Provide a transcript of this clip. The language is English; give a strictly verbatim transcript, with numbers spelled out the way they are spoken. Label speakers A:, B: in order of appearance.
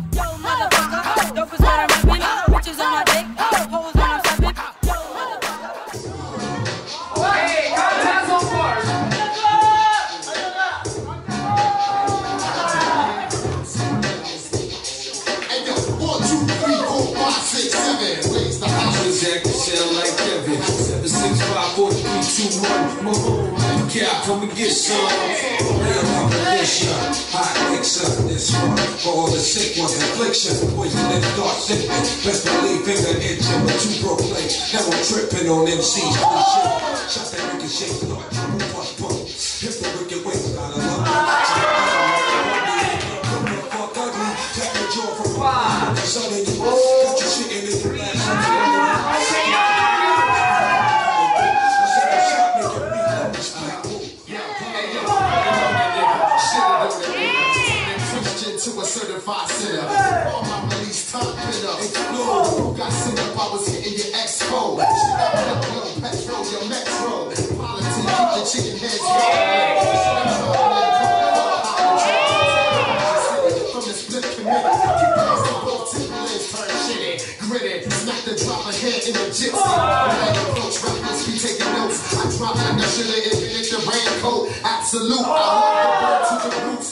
A: Yo, motherfucker, dope is what I'm rapping. Bitches on my dick, hoes when I'm stepping. Yo, motherfucker.
B: Hey, God has no bars.
C: Hey, yo, one, two, three, four, five, six, seven. Raise the house.
D: Jack Michelle like Kevin. seven six five four three two one. Mama, yeah, come and get some. Real competition. Hot mixer. This one for all the sick ones. Affliction. Poison and start sipping. Best believe finger itching. But you broke play. Now I'm tripping on M Cs. Shut that ricochet. Start triple plus bump. Hit the wicked wings. Got a lump. Come the fuck ugly. Tap your jaw from behind. Son of you. Got your shit in it.
C: To a certified sinner. All my release top pitter. Explode. Got sent up, I was hitting your expo. Shit up, up, low, petrol, your metro. Politic, keep the chicken heads rolling. From the split committee. Keep the ass on both Timberlands, turn shitty. Gritty, smack the drop ahead in the gypsy. When I approach rappers, be taking notes. I drop like I should've invented the raincoat. Absolute, I love the bird to the roots.